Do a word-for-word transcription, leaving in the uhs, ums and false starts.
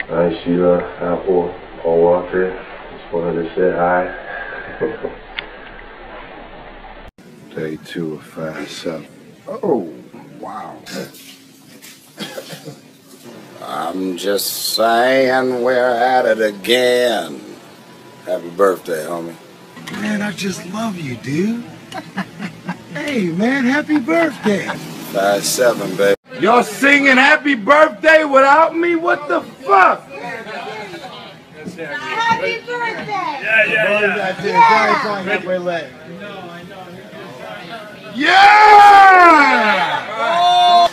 Hi, Sheila, Apple, Paul Walker. Just wanted to say hi. Day two of five seven. Oh, wow. I'm just saying we're at it again. Happy birthday, homie. Man, I just love you, dude. Hey, man, happy birthday. five seven, baby. Y'all singing happy birthday without me? What the fuck? Happy birthday! Yeah, yeah, yeah. Yeah! Yeah!